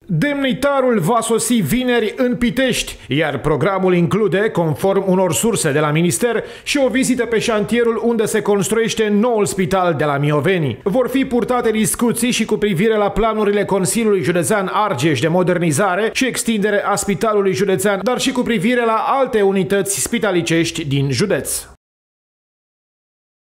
Demnitarul va sosi vineri în Pitești, iar programul include, conform unor surse de la minister, și o vizită pe șantierul unde se construiește noul spital de la Mioveni. Vor fi purtate discuții și cu privire la planurile Consiliului Județean Argeș de modernizare și extindere a Spitalului Județean, dar și cu privire la alte unități spitalicești din județ.